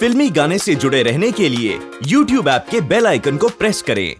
फिल्मी गाने से जुड़े रहने के लिए YouTube ऐप के बेल आइकन को प्रेस करें।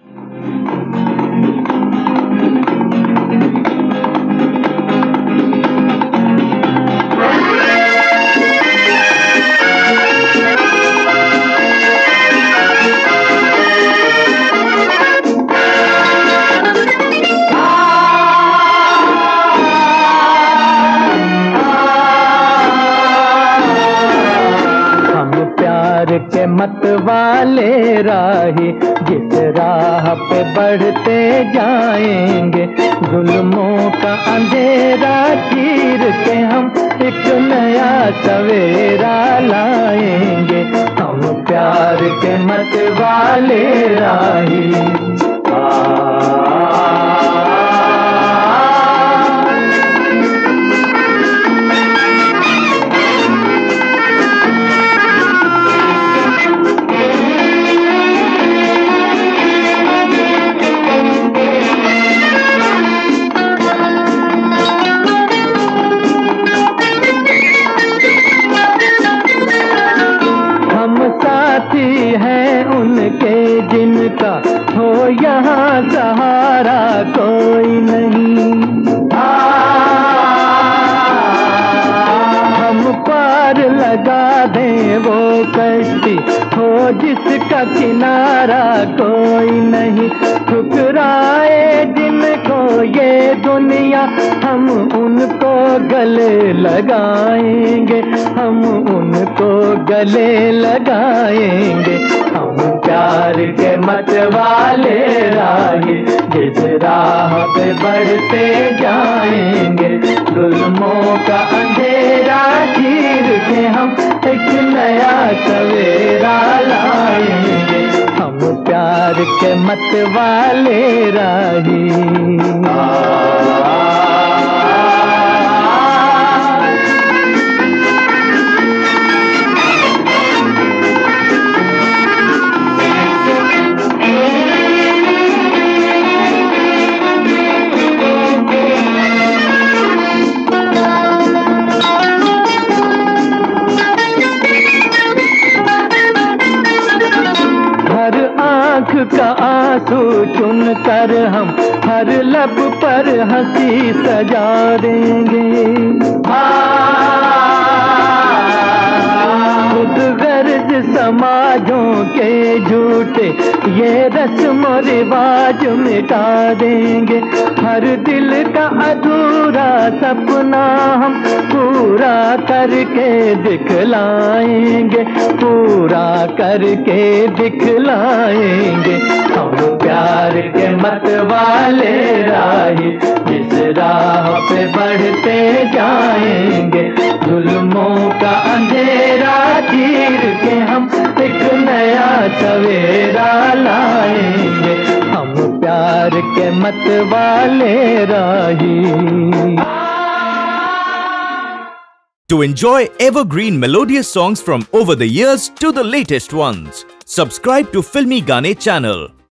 के मत वाले राही जिस राह पे बढ़ते जाएंगे, जुल्मों का अंधेरा चीर के हम एक नया सवेरा लाएंगे। हम प्यार के मत वाले राही। जिनका हो यहाँ सहारा कोई नहीं, हम पार लगा दें वो कश्ती हो जिसका किनारा कोई नहीं। ठुकराए जिनको ये दुनिया हम उनको गले लगाएंगे, हम उनको गले लगाएंगे। हम प्यार के मत वाले राही जिस राह पे बढ़ते जाएंगे, जुल्मों का अंधेरा चीर के हम एक नया सवेरा लाएंगे। हम प्यार के मत वाले राही। का आंसू चुन कर हम हर लब पर हंसी सजा देंगे। खुद गर्ज समाजों के झूठे ये रस्म रिवाज मिटा देंगे। हर दिल का अधूरा सपना हम पूरा करके दिखलाएंगे, पूरा करके दिखलाएंगे। हम प्यार के मत वाले राही जिस राह पे बढ़ते जाएंगे, जुल्मों का अंधेरा चीर के हम एक नया सवेरा लाएंगे। हम प्यार के मत वाले राही। To enjoy evergreen melodious songs from over the years to the latest ones, subscribe to Filmigaane channel.